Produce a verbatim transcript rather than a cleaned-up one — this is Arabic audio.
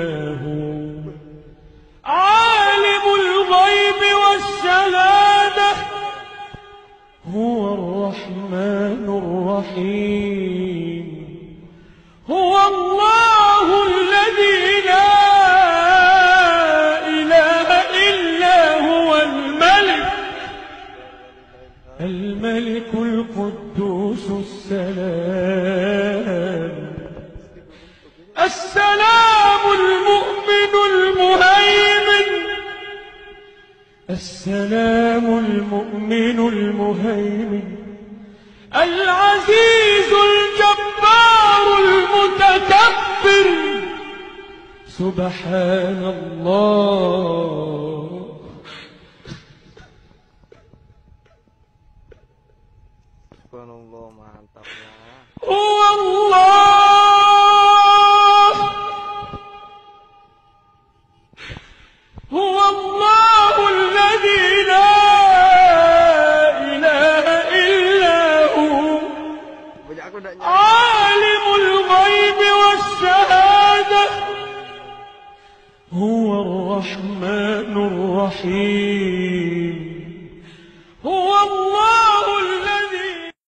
إلا هو عالم الغيب والشهادة هو الرحمن الرحيم هو الله الذي لا إله إلا هو الملك الملك القدوس السلام السلام المؤمن المهيمن السلام المؤمن المهيمن العزيز الجبار المتكبر سبحان الله Subhanallah, mantap ya. هو الله هو الله الذي لا إله إلا هو عالم الغيب والشهادة هو الرحمن الرحيم هو الله